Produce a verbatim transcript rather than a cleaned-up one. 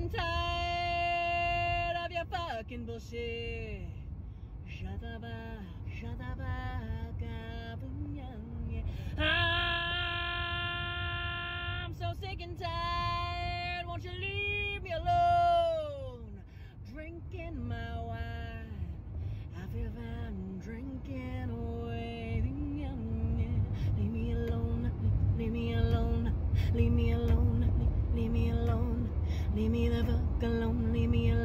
and tired of your fucking bullshit. Shut the fuck, shut the fuck up. I'm so sick and tired. Won't you leave me alone? Drinking my wine, I feel fine drinking away. Leave me alone, leave me alone, leave me alone, leave me alone, leave me the fuck alone, leave me alone.